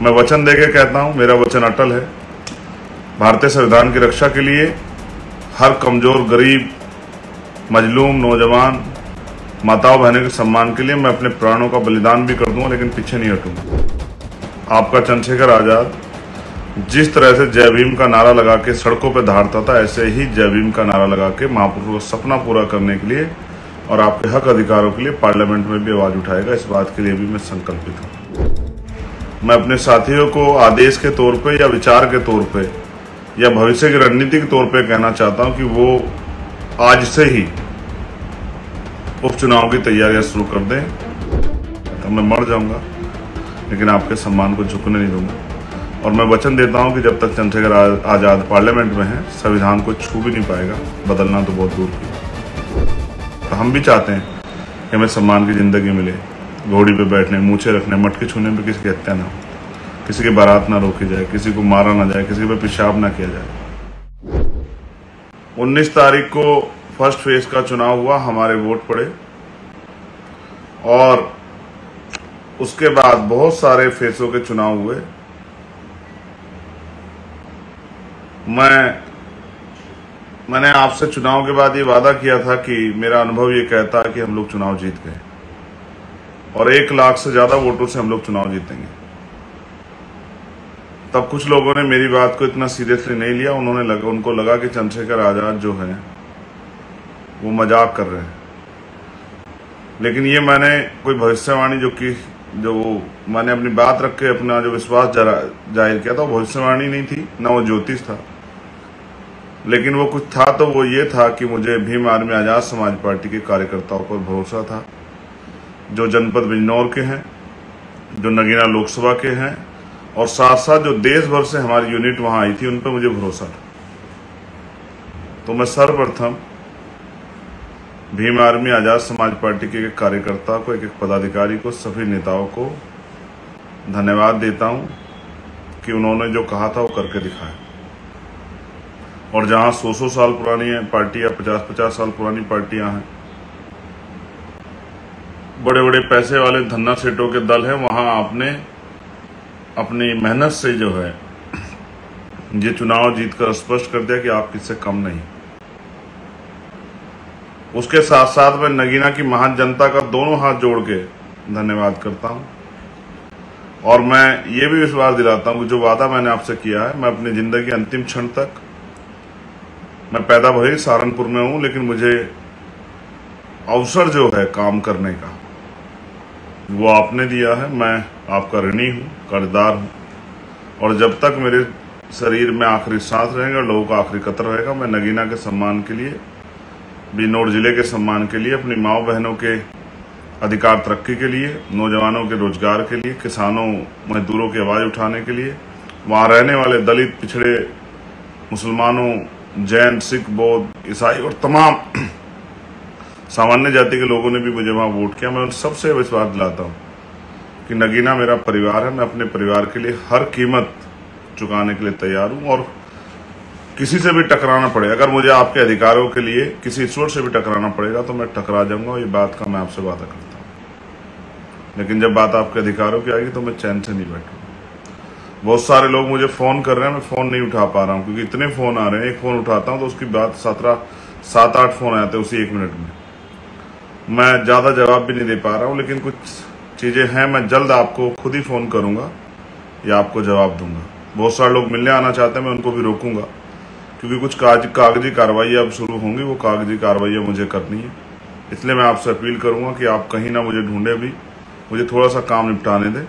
मैं वचन देके कहता हूं, मेरा वचन अटल है। भारतीय संविधान की रक्षा के लिए हर कमजोर, गरीब, मजलूम, नौजवान, माताओं बहनों के सम्मान के लिए मैं अपने प्राणों का बलिदान भी कर दूंगा, लेकिन पीछे नहीं हटूंगा। आपका चंद्रशेखर आजाद जिस तरह से जय भीम का नारा लगा के सड़कों पर दहाड़ता था, ऐसे ही जय भीम का नारा लगा के महापुरुषों का सपना पूरा करने के लिए और आपके हक अधिकारों के लिए पार्लियामेंट में भी आवाज उठाएगा। इस बात के लिए भी मैं संकल्पित हूँ। मैं अपने साथियों को आदेश के तौर पे या विचार के तौर पे या भविष्य की रणनीति के तौर पे कहना चाहता हूँ कि वो आज से ही उपचुनाव की तैयारियां शुरू कर दें। तो मैं मर जाऊंगा, लेकिन आपके सम्मान को झुकने नहीं दूंगा। और मैं वचन देता हूं कि जब तक चंद्रशेखर आजाद पार्लियामेंट में है, संविधान को छू भी नहीं पाएगा, बदलना तो बहुत दूर की। तो हम भी चाहते हैं कि हमें सम्मान की जिंदगी मिले, घोड़ी पे बैठने, मूछे रखने, मटकी छूने में किसी की हत्या ना हो, किसी की बारात ना रोकी जाए, किसी को मारा ना जाए, किसी पे पेशाब ना किया जाए। 19 तारीख को फर्स्ट फेज का चुनाव हुआ, हमारे वोट पड़े और उसके बाद बहुत सारे फेसों के चुनाव हुए। मैंने आपसे चुनाव के बाद ये वादा किया था कि मेरा अनुभव ये कहता है कि हम लोग चुनाव जीत गए और 1 लाख से ज्यादा वोटों से हम लोग चुनाव जीतेंगे। तब कुछ लोगों ने मेरी बात को इतना सीरियसली नहीं लिया। उनको लगा कि चंद्रशेखर आजाद जो है वो मजाक कर रहे हैं। लेकिन ये मैंने कोई भविष्यवाणी जो मैंने अपनी बात रख के अपना जो विश्वास जाहिर किया था, वो भविष्यवाणी नहीं थी, ना वो ज्योतिष था, लेकिन वो कुछ था। तो वो ये था कि मुझे भीम आर्मी आजाद समाज पार्टी के कार्यकर्ताओं पर भरोसा था, जो जनपद बिजनौर के हैं, जो नगीना लोकसभा के हैं और साथ साथ जो देश भर से हमारी यूनिट वहां आई थी, उन पर मुझे भरोसा था। तो मैं सर्वप्रथम भीम आर्मी आजाद समाज पार्टी के एक कार्यकर्ता को, एक पदाधिकारी को, सभी नेताओं को धन्यवाद देता हूं कि उन्होंने जो कहा था वो करके दिखाया। और जहां 100 साल पुरानी पार्टियां, 50 साल पुरानी पार्टियां हैं, बड़े बड़े पैसे वाले धन्ना सेठों के दल हैं, वहां आपने अपनी मेहनत से जो है ये चुनाव जीतकर स्पष्ट कर दिया कि आप किससे कम नहीं। उसके साथ साथ मैं नगीना की महान जनता का दोनों हाथ जोड़ के धन्यवाद करता हूं और मैं ये भी विश्वास दिलाता हूं कि जो वादा मैंने आपसे किया है, मैं अपनी जिंदगी अंतिम क्षण तक, मैं पैदा भले सहारनपुर में हूं, लेकिन मुझे अवसर जो है काम करने का वो आपने दिया है। मैं आपका ऋणी हूं, कर्जदार हूं और जब तक मेरे शरीर में आखिरी सांस रहेगा, लोगों का आखिरी कतर रहेगा, मैं नगीना के सम्मान के लिए, बिजनौर जिले के सम्मान के लिए, अपनी माओ बहनों के अधिकार तरक्की के लिए, नौजवानों के रोजगार के लिए, किसानों मजदूरों की आवाज उठाने के लिए, वहां रहने वाले दलित, पिछड़े, मुसलमानों, जैन, सिख, बौद्ध, ईसाई और तमाम सामान्य जाति के लोगों ने भी मुझे वहां वोट किया। मैं उन सबसे विश्वास दिलाता हूं कि नगीना मेरा परिवार है। मैं अपने परिवार के लिए हर कीमत चुकाने के लिए तैयार हूं और किसी से भी टकराना पड़े, अगर मुझे आपके अधिकारों के लिए किसी ईश्वर से भी टकराना पड़ेगा तो मैं टकरा जाऊंगा। ये बात का मैं आपसे वादा करता हूं। लेकिन जब बात आपके अधिकारों की आएगी तो मैं चैन से नहीं बैठूंगा। बहुत सारे लोग मुझे फोन कर रहे हैं, मैं फोन नहीं उठा पा रहा हूं क्योंकि इतने फोन आ रहे हैं। एक फोन उठाता हूं तो उसकी बात 7-8 फोन आते हैं उसी 1 मिनट में। मैं ज्यादा जवाब भी नहीं दे पा रहा हूं, लेकिन कुछ चीजें हैं, मैं जल्द आपको खुद ही फोन करूंगा या आपको जवाब दूंगा। बहुत सारे लोग मिलने आना चाहते हैं, मैं उनको भी रोकूंगा क्योंकि कुछ कागजी कार्रवाई अब शुरू होंगी, वो कागजी कार्रवाई मुझे करनी है। इसलिए मैं आपसे अपील करूंगा कि आप कहीं ना मुझे ढूंढे भी, मुझे थोड़ा सा काम निपटाने दें।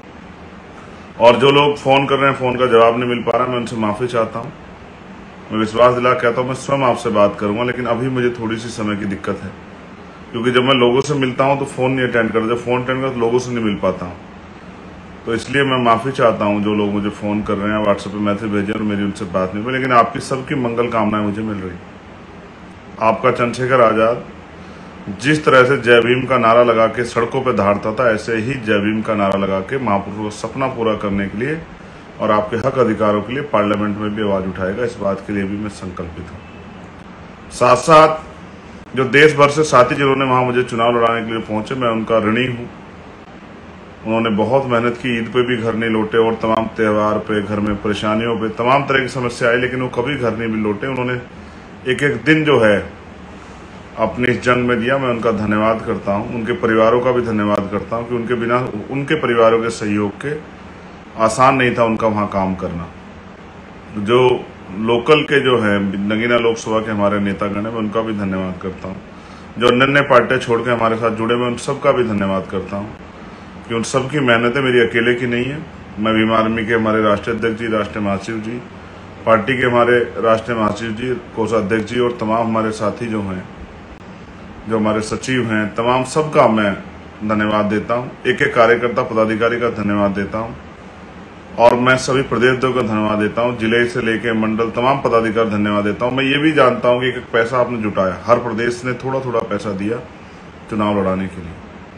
और जो लोग फोन कर रहे हैं, फोन का जवाब नहीं मिल पा रहा, मैं उनसे माफी चाहता हूं। मैं विश्वास दिला कहता हूं मैं स्वयं आपसे बात करूंगा, लेकिन अभी मुझे थोड़ी सी समय की दिक्कत है क्योंकि जब मैं लोगों से मिलता हूं तो फोन नहीं अटेंड करता, जब फोन अटेंड करता तो लोगों से नहीं मिल पाता हूं। तो इसलिए मैं माफी चाहता हूं जो लोग मुझे फोन कर रहे हैं, व्हाट्सएप पे मैसेज भेजे और मेरी उनसे बात नहीं हुई, लेकिन आपकी सबकी मंगल कामनाएं मुझे मिल रही। आपका चंद्रशेखर आजाद जिस तरह से जय भीम का नारा लगा के सड़कों पर दहाड़ता था, ऐसे ही जय भीम का नारा लगा के महापुरुषों का सपना पूरा करने के लिए और आपके हक अधिकारों के लिए पार्लियामेंट में भी आवाज उठाएगा। इस बात के लिए भी मैं संकल्पित हूँ। साथ साथ जो देश भर से साथी जिन्होंने वहां मुझे चुनाव लड़ाने के लिए पहुंचे, मैं उनका ऋणी हूं, उन्होंने बहुत मेहनत की, ईद पे भी घर नहीं लौटे और तमाम त्यौहार पे घर में परेशानियों पे तमाम तरह की समस्या आई, लेकिन वो कभी घर नहीं भी लौटे। उन्होंने एक एक दिन जो है अपनी इस जंग में दिया। मैं उनका धन्यवाद करता हूं, उनके परिवारों का भी धन्यवाद करता हूं कि उनके बिना उनके परिवारों के सहयोग के आसान नहीं था उनका वहां काम करना। जो लोकल के जो है नगीना लोकसभा के हमारे नेतागण है, मैं उनका भी धन्यवाद करता हूं। जो अन्य पार्टियां छोड़ के हमारे साथ जुड़े, मैं उन सबका भी धन्यवाद करता हूं कि उन सबकी मेहनतें मेरी अकेले की नहीं है। मैं भीम आर्मी के हमारे राष्ट्रीय अध्यक्ष जी, राष्ट्रीय महासचिव जी, पार्टी के हमारे राष्ट्रीय महासचिव जी, कोषाध्यक्ष जी और तमाम हमारे साथी जो हैं, जो हमारे सचिव हैं, तमाम सबका मैं धन्यवाद देता हूं। एक एक कार्यकर्ता पदाधिकारी का धन्यवाद देता हूं और मैं सभी प्रदेश का धन्यवाद देता हूं, जिले से लेकर मंडल तमाम पदाधिकारी धन्यवाद देता हूं। मैं ये भी जानता हूं कि एक पैसा आपने जुटाया, हर प्रदेश ने थोड़ा थोड़ा पैसा दिया चुनाव लड़ाने के लिए।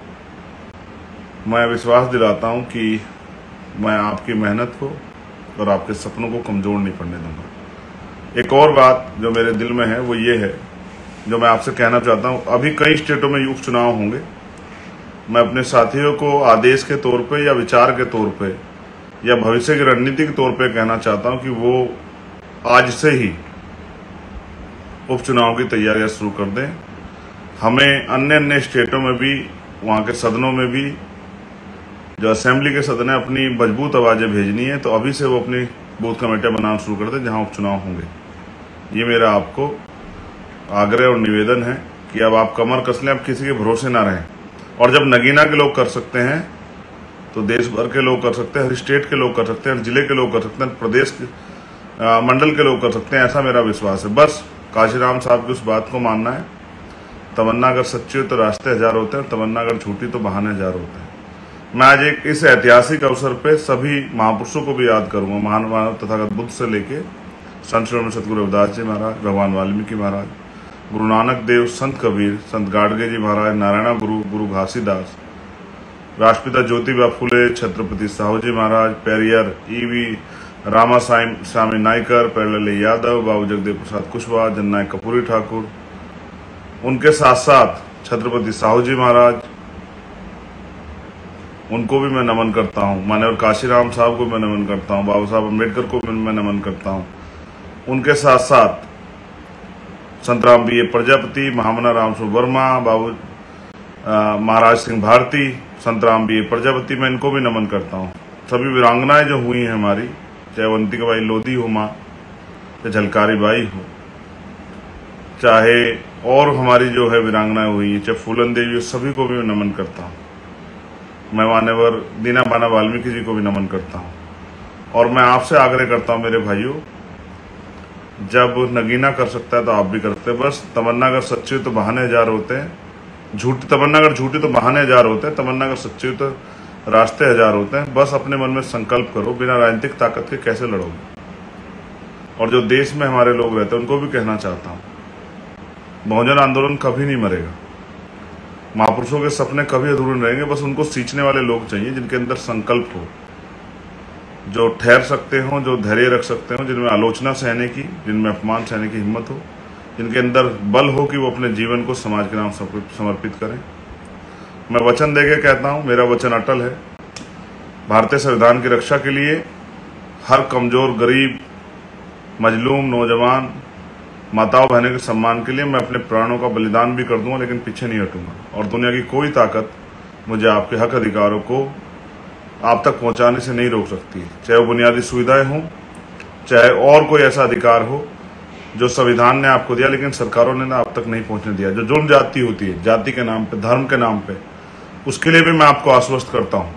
मैं विश्वास दिलाता हूं कि मैं आपकी मेहनत को और आपके सपनों को कमजोर नहीं पड़ने दूंगा। एक और बात जो मेरे दिल में है वो ये है, जो मैं आपसे कहना चाहता हूं, अभी कई स्टेटों में उपचुनाव होंगे। मैं अपने साथियों को आदेश के तौर पे या विचार के तौर पे या भविष्य की रणनीति के तौर पे कहना चाहता हूं कि वो आज से ही उपचुनाव की तैयारियां शुरू कर दें। हमें अन्य स्टेटों में भी, वहां के सदनों में भी, जो असेंबली के सदन है, अपनी मजबूत आवाजें भेजनी है, तो अभी से वो अपनी बूथ कमेटियां बनाना शुरू कर दें जहां उपचुनाव होंगे। ये मेरा आपको आग्रह और निवेदन है कि अब आप कमर कस लें, अब किसी के भरोसे ना रहें। और जब नगीना के लोग कर सकते हैं तो देश भर के लोग कर सकते हैं, हर स्टेट के लोग कर सकते हैं, हर जिले के लोग कर सकते हैं, प्रदेश के मंडल के लोग कर सकते हैं, ऐसा मेरा विश्वास है। बस काशीराम साहब की उस बात को मानना है, तमन्ना अगर सच्ची हो तो रास्ते हजार होते हैं, तमन्ना अगर झूठी तो बहाने हजार होते हैं। मैं आज एक इस ऐतिहासिक अवसर पे सभी महापुरुषों को भी याद करूंगा, महान मानव तथागत बुद्ध से लेके संत श्री सतगुरु रविदास जी महाराज, भगवान वाल्मीकि महाराज, गुरु नानक देव, संत कबीर, संत गाडगे जी महाराज, नारायण गुरु, गुरु घासीदास, राष्ट्रपिता ज्योतिबा फुले, छत्रपति साहू जी महाराज, पेरियर ईवी रामास्वामी नायकर, पेरलले यादव, बाबू जगदेव प्रसाद कुशवाहा, जननायक कपूरी ठाकुर, उनके साथ साथ छत्रपति साहू जी महाराज, उनको भी मैं नमन करता हूं। माननीय काशीराम साहब को मैं नमन करता हूं, बाबा साहब अम्बेडकर को मैं नमन करता हूं। उनके साथ साथ संतराम बी प्रजापति, महामना रामस्वरूप वर्मा, बाबू महाराज सिंह भारती, संतराम बी प्रजापति, मैं इनको भी नमन करता हूं। सभी वीरांगनाएं जो हुई हैं हमारी, चाहे वंतिका बाई लोधी हो माँ, चाहे झलकारी बाई हो, चाहे और हमारी जो है वीरांगनाएं हुई, चाहे फूलन देवी, सभी को भी मैं नमन करता हूं। मैं मान्यवर दीना बाना वाल्मीकि जी को भी नमन करता हूं। और मैं आपसे आग्रह करता हूं मेरे भाइयों, जब नगीना कर सकता है तो आप भी कर सकते हैं। बस तमन्ना अगर सच्ची हो तो बहाने हजार होते हैं, झूठी तमन्ना अगर झूठी तो बहाने हजार होते हैं, तमन्ना अगर सच्ची हो तो रास्ते हजार होते हैं। बस अपने मन में संकल्प करो, बिना राजनीतिक ताकत के कैसे लड़ोगे। और जो देश में हमारे लोग रहते हैं उनको भी कहना चाहता हूं, बहुजन आंदोलन कभी नहीं मरेगा, महापुरुषों के सपने कभी अधूरे रहेंगे। बस उनको सींचने वाले लोग चाहिए जिनके अंदर संकल्प हो, जो ठहर सकते हो, जो धैर्य रख सकते हो, जिनमें आलोचना सहने की, जिनमें अपमान सहने की हिम्मत हो, जिनके अंदर बल हो कि वो अपने जीवन को समाज के नाम समर्पित करें। मैं वचन देके कहता हूं, मेरा वचन अटल है। भारतीय संविधान की रक्षा के लिए हर कमजोर, गरीब, मजलूम, नौजवान, माताओं बहनों के सम्मान के लिए मैं अपने प्राणों का बलिदान भी कर दूंगा, लेकिन पीछे नहीं हटूंगा। और दुनिया की कोई ताकत मुझे आपके हक अधिकारों को आप तक पहुंचाने से नहीं रोक सकती, चाहे वो बुनियादी सुविधाएं हों, चाहे और कोई ऐसा अधिकार हो जो संविधान ने आपको दिया लेकिन सरकारों ने आप तक नहीं पहुंचने दिया। जो जुर्म जाति होती है, जाति के नाम पे, धर्म के नाम पे, उसके लिए भी मैं आपको आश्वस्त करता हूं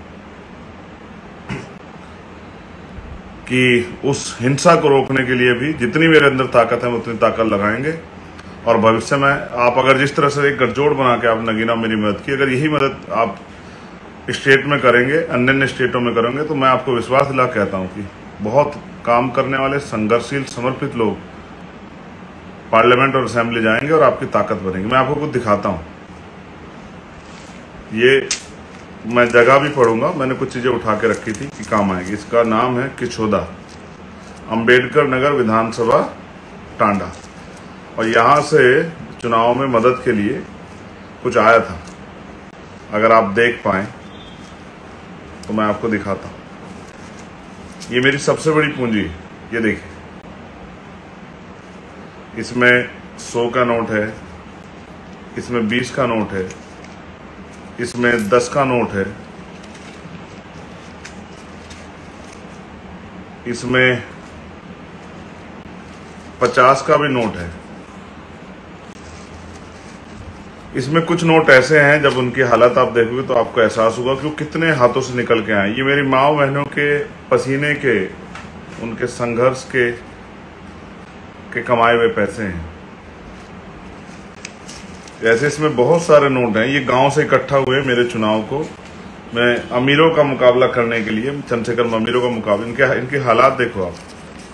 कि उस हिंसा को रोकने के लिए भी जितनी मेरे अंदर ताकत है उतनी ताकत लगाएंगे। और भविष्य में आप अगर जिस तरह से एक गठजोड़ बना के आप नगीना मेरी मदद की, अगर यही मदद आप स्टेट में करेंगे, अन्य स्टेटों में करेंगे, तो मैं आपको विश्वास दिला कहता हूं कि बहुत काम करने वाले, संघर्षशील, समर्पित लोग पार्लियामेंट और असेंबली जाएंगे और आपकी ताकत बनेगी। मैं आपको कुछ दिखाता हूं, ये मैं जगह भी पढ़ूंगा, मैंने कुछ चीजें उठा के रखी थी कि काम आएगी। इसका नाम है किचोदा, अंबेडकर नगर विधानसभा, टांडा। और यहां से चुनाव में मदद के लिए कुछ आया था, अगर आप देख पाए तो मैं आपको दिखाता हूँ। ये मेरी सबसे बड़ी पूंजी है। ये देखिए, इसमें 100 का नोट है, इसमें 20 का नोट है, इसमें 10 का नोट है, इसमें 50 का भी नोट है। इसमें कुछ नोट ऐसे हैं जब उनकी हालत आप देखोगे तो आपको एहसास होगा कि वो कितने हाथों से निकल के आए। ये मेरी माँ बहनों के पसीने के, उनके संघर्ष के कमाए हुए पैसे हैं। ऐसे इसमें बहुत सारे नोट हैं। ये गांव से इकट्ठा हुए मेरे चुनाव को मैं अमीरों का मुकाबला करने के लिए, चंद्रशेखर अमीरों का मुकाबला, इनके हालात देखो आप,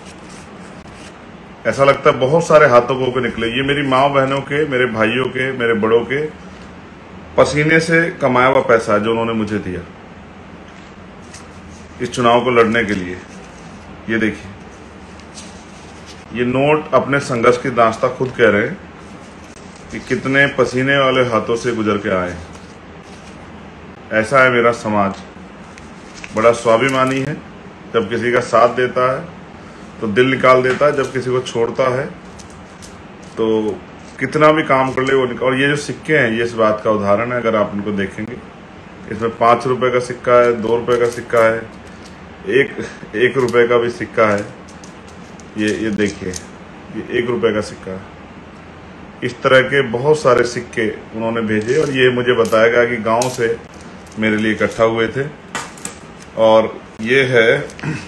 ऐसा लगता है बहुत सारे हाथों को निकले। ये मेरी माँ बहनों के, मेरे भाइयों के, मेरे बड़ों के पसीने से कमाया हुआ पैसा है जो उन्होंने मुझे दिया इस चुनाव को लड़ने के लिए। ये देखिए, ये नोट अपने संघर्ष की दास्ता खुद कह रहे हैं कि कितने पसीने वाले हाथों से गुजर के आए। ऐसा है मेरा समाज, बड़ा स्वाभिमानी है। जब किसी का साथ देता है तो दिल निकाल देता है, जब किसी को छोड़ता है तो कितना भी काम कर ले वो और ये जो सिक्के हैं ये इस बात का उदाहरण है। अगर आप इनको देखेंगे, इसमें 5 रुपए का सिक्का है, 2 रुपए का सिक्का है, एक रुपए का भी सिक्का है। ये देखिए, ये 1 रुपए का सिक्का है। इस तरह के बहुत सारे सिक्के उन्होंने भेजे और ये मुझे बताया गया कि गांव से मेरे लिए इकट्ठा हुए थे। और ये है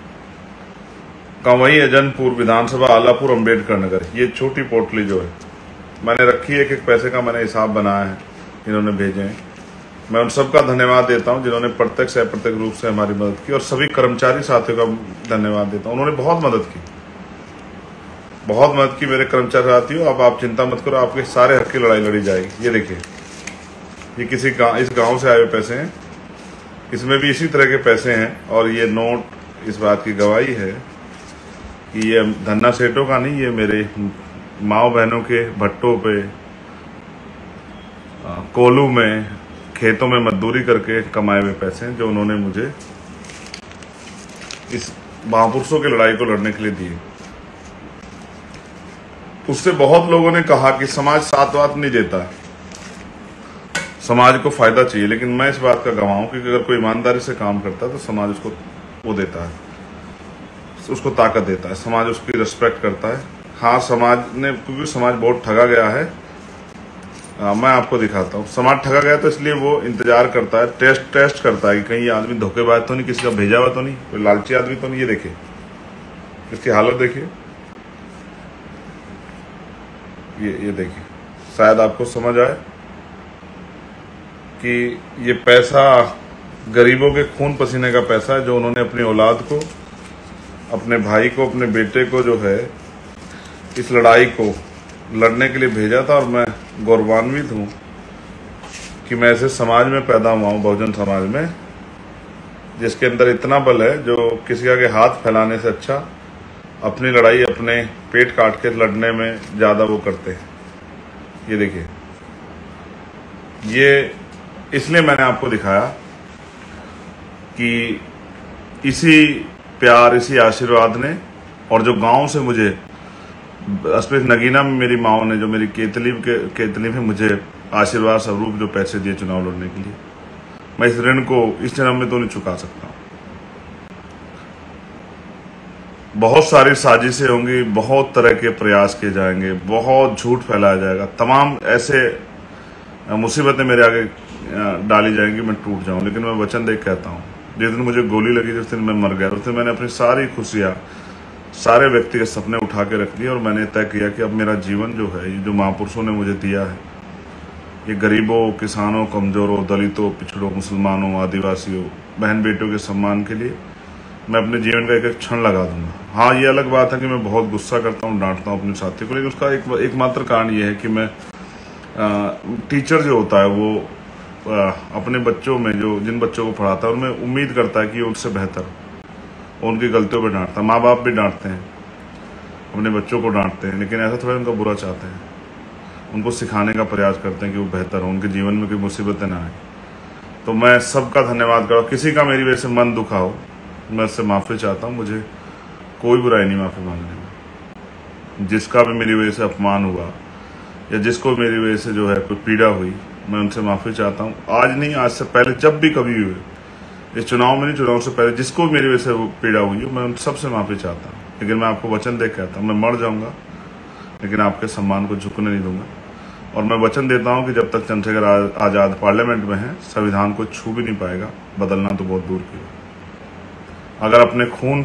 कंवई अजनपुर विधानसभा, आलापुर, अंबेडकर नगर। ये छोटी पोटली जो है मैंने रखी है, एक पैसे का मैंने हिसाब बनाया है, इन्होंने भेजे हैं। मैं उन सबका धन्यवाद देता हूं जिन्होंने प्रत्यक्ष या अप्रत्यक्ष रूप से हमारी मदद की, और सभी कर्मचारी साथियों का धन्यवाद देता हूं। उन्होंने बहुत मदद की, बहुत मदद की मेरे कर्मचारी साथियों। अब आप चिंता मत करो, आपके सारे हक की लड़ाई लड़ी जाएगी। ये देखिए, ये किसी इस गाँव से आए हुए पैसे हैं, इसमें भी इसी तरह के पैसे हैं। और ये नोट इस बात की गवाही है कि ये धन्ना सेठों का नहीं, ये मेरे माँ बहनों के भट्टों पे, कोलू में, खेतों में मजदूरी करके कमाए हुए पैसे हैं जो उन्होंने मुझे इस महापुरुषों की लड़ाई को लड़ने के लिए दिए। उससे बहुत लोगों ने कहा कि समाज साथ वात नहीं देता, समाज को फायदा चाहिए, लेकिन मैं इस बात का गवाह हूं कि अगर कोई ईमानदारी से काम करता है तो समाज उसको वो देता है, उसको ताकत देता है, समाज उसकी रिस्पेक्ट करता है। हाँ, समाज ने, क्योंकि समाज बहुत ठगा गया है। मैं आपको दिखाता हूँ। समाज ठगा गया तो इसलिए वो इंतजार करता है, टेस्ट करता है कि कहीं ये आदमी धोखेबाज तो नहीं, किसी का भेजा हुआ तो नहीं, कोई लालची आदमी तो नहीं। ये देखिए, इसकी हालत देखिए, ये देखिए। शायद आपको समझ आए कि ये पैसा गरीबों के खून पसीने का पैसा है जो उन्होंने अपनी औलाद को, अपने भाई को, अपने बेटे को जो है इस लड़ाई को लड़ने के लिए भेजा था। और मैं गौरवान्वित हूँ कि मैं ऐसे समाज में पैदा हुआ हूँ, बहुजन समाज में, जिसके अंदर इतना बल है जो किसी के हाथ फैलाने से अच्छा अपनी लड़ाई अपने पेट काट के लड़ने में ज़्यादा वो करते हैं। ये देखिए, ये इसलिए मैंने आपको दिखाया कि इसी प्यार, इसी आशीर्वाद ने, और जो गांव से मुझे स्पेशल नगीना में मेरी माओ ने, जो मेरी केतली में मुझे आशीर्वाद स्वरूप जो पैसे दिए चुनाव लड़ने के लिए, मैं इस ऋण को इस जन्म में तो नहीं चुका सकता। बहुत सारी साजिशें होंगी, बहुत तरह के प्रयास किए जाएंगे, बहुत झूठ फैलाया जाएगा, तमाम ऐसे मुसीबतें मेरे आगे डाली जाएंगी, मैं टूट जाऊं। लेकिन मैं वचन देख कहता हूं, जिस दिन मुझे गोली लगी, जिस दिन मैं मर गया, उस दिन मैंने अपनी सारी खुशियां, सारे व्यक्तिगत सपने उठा के रख दिए और मैंने तय किया कि अब मेरा जीवन जो है, ये जो महापुरुषों ने मुझे दिया है, ये गरीबों, किसानों, कमजोरों, दलितों, पिछड़ों, मुसलमानों, आदिवासियों, बहन बेटियों के सम्मान के लिए मैं अपने जीवन का एक एक क्षण लगा दूंगा। हाँ, ये अलग बात है कि मैं बहुत गुस्सा करता हूँ, डांटता हूँ अपने साथी को, लेकिन उसका एकमात्र कारण ये है कि मैं टीचर जो होता है वो अपने बच्चों में, जो जिन बच्चों को पढ़ाता है उनमें उम्मीद करता है कि उनसे बेहतर, उनकी गलतियों पर डांटता है। माँ बाप भी डांटते हैं, अपने बच्चों को डांटते हैं, लेकिन ऐसा थोड़ा उनका बुरा चाहते हैं, उनको सिखाने का प्रयास करते हैं कि वो बेहतर हो, उनके जीवन में कोई मुसीबतें ना आए। तो मैं सबका धन्यवाद करूँ। किसी का मेरी वजह से मन दुखा हो, मैं उससे माफ़ी चाहता हूँ। मुझे कोई बुराई नहीं माफ़ी मांगने में। जिसका भी मेरी वजह से अपमान हुआ या जिसको मेरी वजह से जो है कोई पीड़ा हुई, मैं उनसे माफ़ी चाहता हूँ। आज नहीं, आज से पहले जब भी कभी हुए, इस चुनाव में नहीं, चुनाव से पहले जिसको भी मेरी वजह से पीड़ा हुई हो, मैं उन सबसे माफ़ी चाहता हूँ। लेकिन मैं आपको वचन दे कहता हूँ, मैं मर जाऊँगा लेकिन आपके सम्मान को झुकने नहीं दूंगा। और मैं वचन देता हूं कि जब तक चंद्रशेखर आज़ाद पार्लियामेंट में है, संविधान को छू भी नहीं पाएगा, बदलना तो बहुत दूर की बात। अगर अपने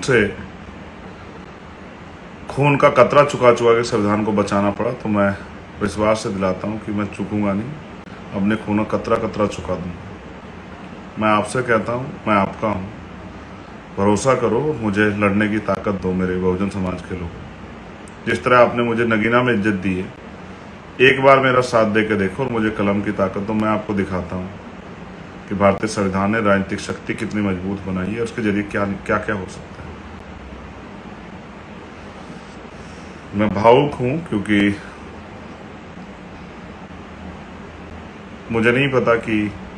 खून का कतरा चुका के संविधान को बचाना पड़ा, तो मैं विश्वास से दिलाता हूं कि मैं चूकूंगा नहीं, अपने खून का कतरा चुका दूंगा। मैं आपसे कहता हूं, मैं आपका हूं, भरोसा करो, मुझे लड़ने की ताकत दो मेरे बहुजन समाज के लोग। जिस तरह आपने मुझे नगीना में इज्जत दी है, एक बार मेरा साथ दे के देखो और मुझे कलम की ताकत दो। मैं आपको दिखाता हूँ कि भारतीय संविधान ने राजनीतिक शक्ति कितनी मजबूत बनाई है, उसके जरिए क्या क्या हो सकता है। मैं भावुक हूँ क्योंकि मुझे नहीं पता कि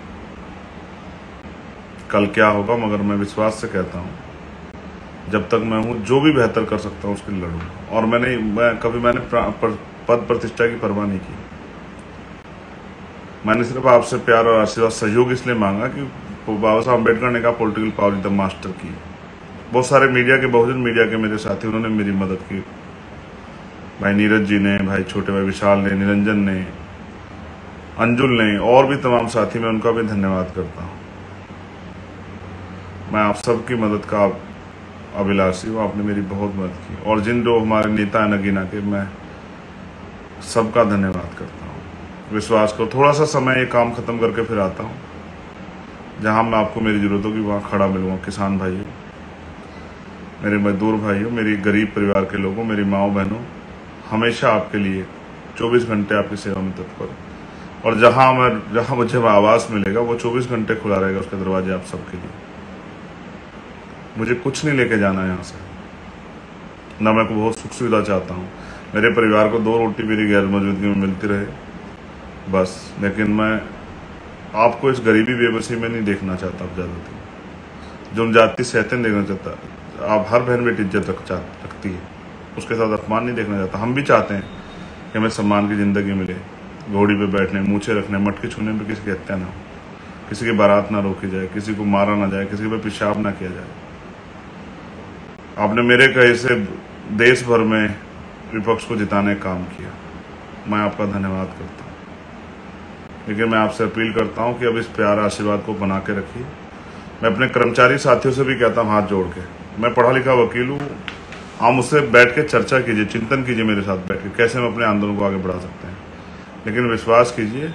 कल क्या होगा, मगर मैं विश्वास से कहता हूँ जब तक मैं हूँ, जो भी बेहतर कर सकता हूँ उसके लिए लड़ूंगा। और मैंने पद प्रतिष्ठा की परवाह नहीं की। मैंने सिर्फ आपसे प्यार और आशीर्वाद, सहयोग इसलिए मांगा कि बाबा साहब अम्बेडकर ने कहा political power is the master key. बहुत सारे मीडिया के, बहुजन मीडिया के मेरे साथी, उन्होंने मेरी मदद की। भाई नीरज जी ने, भाई छोटे भाई विशाल ने, निरंजन ने, अंजुल ने, और भी तमाम साथी, मैं उनका भी धन्यवाद करता हूँ। मैं आप सबकी मदद का अभिलाषी हूँ, आपने मेरी बहुत मदद की। और जिन जो हमारे नेता हैं नगीना के, मैं सबका धन्यवाद करता हूँ। विश्वास करो, थोड़ा सा समय ये काम खत्म करके फिर आता हूँ, जहाँ मैं आपको मेरी जरूरतों की वहाँ खड़ा मिलूंगा। किसान भाइयों, मेरे मजदूर भाइयों, मेरी गरीब परिवार के लोगों, मेरी माओ बहनों, हमेशा आपके लिए 24 घंटे आपकी सेवा में तत्पर। और जहाँ मुझे आवास मिलेगा, वो 24 घंटे खुला रहेगा उसके दरवाजे आप सबके लिए। मुझे कुछ नहीं लेके जाना है यहाँ से, ना मैं को बहुत सुख सुविधा चाहता हूँ। मेरे परिवार को 2 रोटी मेरी गैर मौजूदगी में मिलती रहे बस। लेकिन मैं आपको इस गरीबी बेबसी में नहीं देखना चाहता। आप ज़्यादा जो जाति सहते देखना चाहता। आप हर बहन बेटी इज्जत रखती है, उसके साथ अपमान नहीं देखना चाहता। हम भी चाहते हैं कि हमें सम्मान की ज़िंदगी मिले, घोड़ी पे बैठने, मूछे रखने, मटकी छूने में किसी की हत्या ना हो, किसी की बारात ना रोकी जाए, किसी को मारा ना जाए, किसी पे पेशाब ना किया जाए। आपने मेरे कहे से देश भर में विपक्ष को जिताने का काम किया, मैं आपका धन्यवाद करता हूँ। लेकिन मैं आपसे अपील करता हूँ कि अब इस प्यार आशीर्वाद को बना के रखिए। मैं अपने कर्मचारी साथियों से भी कहता हूँ हाथ जोड़ के, मैं पढ़ा लिखा वकील हूँ, आप मुझसे बैठ के चर्चा कीजिए, चिंतन कीजिए मेरे साथ बैठ के, कैसे हम अपने आंदोलन को आगे बढ़ा सकते हैं। लेकिन विश्वास कीजिए,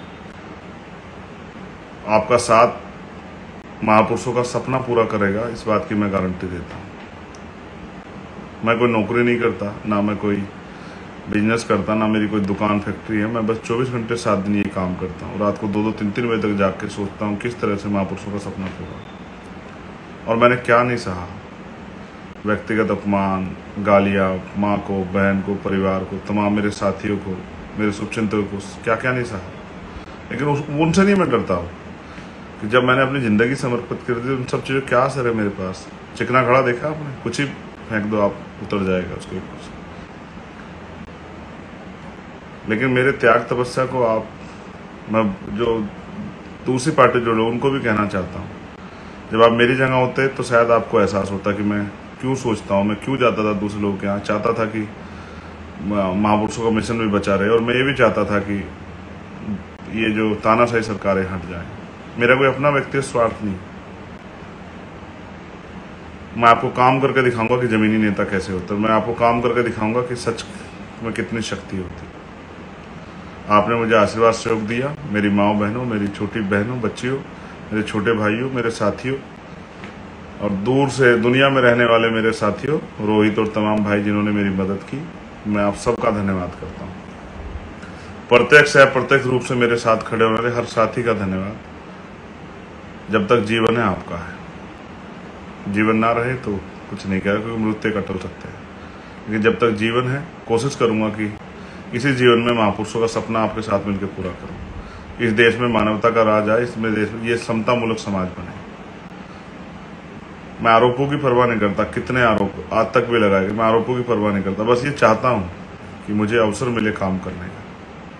आपका साथ महापुरुषों का सपना पूरा करेगा, इस बात की मैं गारंटी देता हूँ। मैं कोई नौकरी नहीं करता, ना मैं कोई बिजनेस करता, ना मेरी कोई दुकान फैक्ट्री है। मैं बस 24 घंटे 7 दिन ये काम करता हूँ। रात को 2-2, 3-3 बजे तक जाग के सोचता हूँ किस तरह से महापुरुषों का सपना पूरा। और मैंने क्या नहीं सहा, व्यक्तिगत अपमान, गालियाँ, माँ को, बहन को, परिवार को, तमाम मेरे साथियों को, मेरे शुभचिंतकों को, क्या क्या नहीं सहा। लेकिन उनसे नहीं मैं डरता हूँ कि जब मैंने अपनी ज़िंदगी समर्पित कर दी, उन सब चीज़ों क्या असर है मेरे पास। चिकना खड़ा देखा आपने, कुछ ही फेंक दो, आप उतर जाएगा उसके ऊपर। लेकिन मेरे त्याग तपस्या को मैं जो दूसरी पार्टी जो लोग, उनको भी कहना चाहता हूँ, जब आप मेरी जगह होते तो शायद आपको एहसास होता कि मैं क्यों सोचता हूँ, मैं क्यों जाता था दूसरे लोगों के यहाँ। चाहता था कि महापुरुषों का मिशन भी बचा रहे, और मैं ये भी चाहता था कि ये जो तानाशाही सरकारें हट जाएं। मेरा कोई अपना व्यक्तिगत स्वार्थ नहीं। मैं आपको काम करके दिखाऊंगा कि जमीनी नेता कैसे होता है। मैं आपको काम करके दिखाऊंगा कि सच में कितनी शक्ति होती है। आपने मुझे आशीर्वाद सहयोग दिया, मेरी माँ बहनों, मेरी छोटी बहनों, बच्चियों, मेरे छोटे भाइयों, मेरे साथियों, और दूर से दुनिया में रहने वाले मेरे साथियों, रोहित और तमाम भाई जिन्होंने मेरी मदद की, मैं आप सबका धन्यवाद करता हूँ। प्रत्यक्ष या अप्रत्यक्ष रूप से मेरे साथ खड़े होने वाले हर साथी का धन्यवाद। जब तक जीवन है आपका है, जीवन ना रहे तो कुछ नहीं कह, क्योंकि मृत्यु का टल सकते हैं। लेकिन जब तक जीवन है, कोशिश करूंगा कि इसी जीवन में महापुरुषों का सपना आपके साथ मिलकर पूरा करूं। इस देश में मानवता का राज आए, इसमें देश में ये समता मूलक समाज बने। मैं आरोपों की परवाह नहीं करता, कितने आरोप आज तक भी लगाए, मैं आरोपों की परवाह नहीं करता। बस ये चाहता हूं कि मुझे अवसर मिले काम करने का।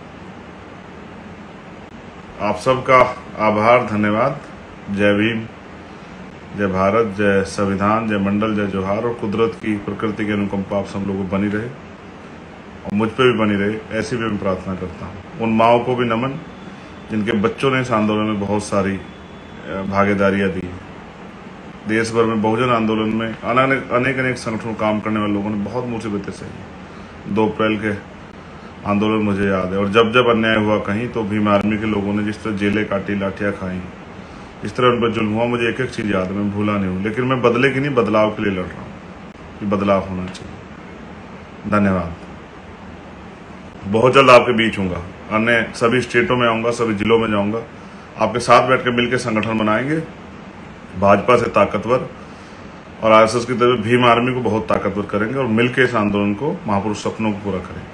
आप सबका आभार, धन्यवाद। जय भीम, जय भारत, जय संविधान, जय मंडल, जय जोहार। और कुदरत की, प्रकृति की अनुकंपा आप सब लोगों को बनी रहे और मुझ पे भी बनी रहे, ऐसी भी मैं प्रार्थना करता हूँ। उन माओं को भी नमन जिनके बच्चों ने इस आंदोलन में बहुत सारी भागीदारियां दी। देश भर में बहुजन आंदोलन में अनेक संगठनों काम करने वाले लोगों ने बहुत मुसीबतें सही। 2 अप्रैल के आंदोलन मुझे याद है, और जब जब अन्याय हुआ कहीं तो भीम आर्मी के लोगों ने जिस तरह जेलें काटी, लाठियां खाई, जिस तरह उन पर जुल्म हुआ, मुझे एक एक चीज याद है, मैं भूला नहीं हूं। लेकिन मैं बदले की नहीं, बदलाव के लिए लड़ रहा हूं कि बदलाव होना चाहिए। धन्यवाद। बहुत जल्द आपके बीच हूंगा, अन्य सभी स्टेटों में आऊंगा, सभी जिलों में जाऊंगा, आपके साथ बैठकर मिलकर संगठन बनाएंगे, भाजपा से ताकतवर और आरएसएस की तरह भीम आर्मी को बहुत ताकतवर करेंगे और मिलकर इस आंदोलन को, महापुरुष सपनों को पूरा करेंगे।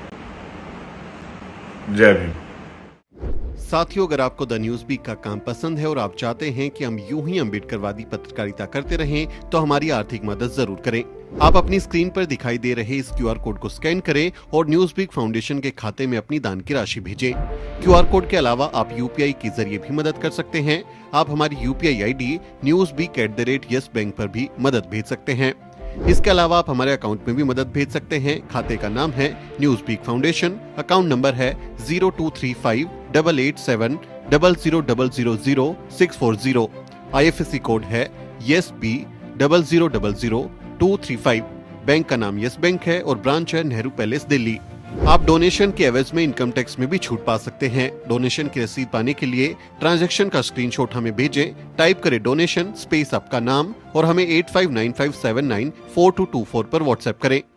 जय भीम। साथियों, अगर आपको द न्यूज वीक का काम पसंद है और आप चाहते हैं कि हम यूं ही अम्बेडकरवादी पत्रकारिता करते रहें, तो हमारी आर्थिक मदद जरूर करें। आप अपनी स्क्रीन पर दिखाई दे रहे इस QR कोड को स्कैन करें और न्यूज वीक फाउंडेशन के खाते में अपनी दान की राशि भेजें। QR कोड के अलावा आप UPI के जरिए भी मदद कर सकते हैं। आप हमारी UPI ID newsweek@yesbank पर भी मदद भेज सकते हैं। इसके अलावा आप हमारे अकाउंट में भी मदद भेज सकते हैं। खाते का नाम है news week foundation, account number है 02358800000640। IFSC कोड है YESB000235। बैंक का नाम यस बैंक है और ब्रांच है नेहरू पैलेस, दिल्ली। आप डोनेशन के एवज में इनकम टैक्स में भी छूट पा सकते हैं। डोनेशन की रसीद पाने के लिए ट्रांजैक्शन का स्क्रीनशॉट हमें भेजें। टाइप करें डोनेशन स्पेस आपका नाम और हमें 8595794224 पर व्हाट्सएप करें।